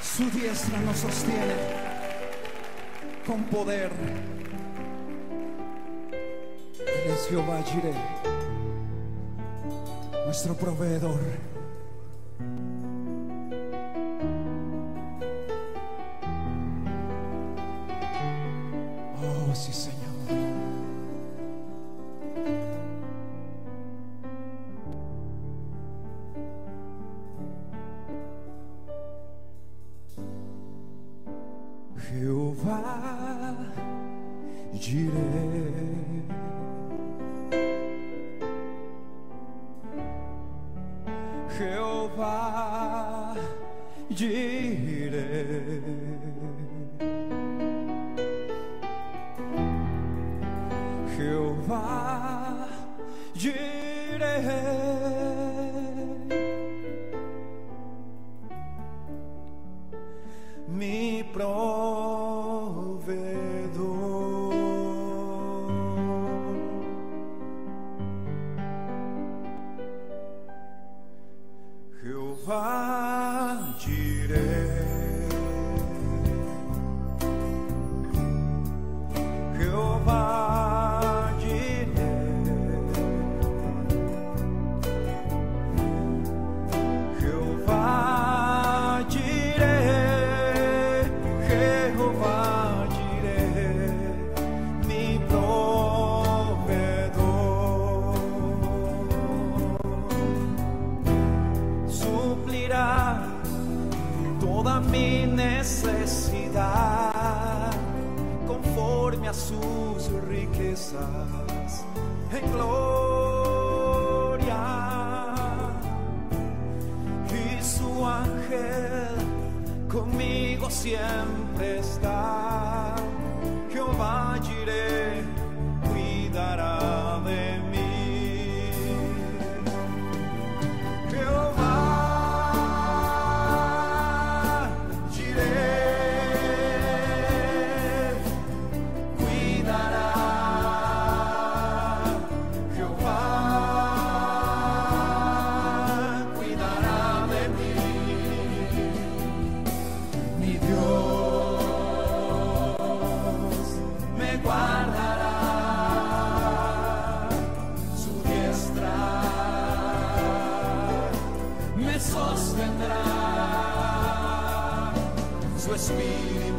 Su diestra nos sostiene con poder. Él es Jehová Jireh, nuestro proveedor. Oh, sí, Señor. Jehová Jireh, Jehová Jireh, Jehová Jireh, mi proveedor. Jehová Jireh, Jehová Jireh, Jehová Jireh, Jehová Jireh, mi proveedor. Suplirá toda mi necesidad conforme a sus riquezas en gloria, y su ángel conmigo siempre está. Jehová Jireh cuidará de mí. Jehová Jireh cuidará. Jehová cuidará de mí. Mi Dios me guardará, su diestra me sostendrá, su espíritu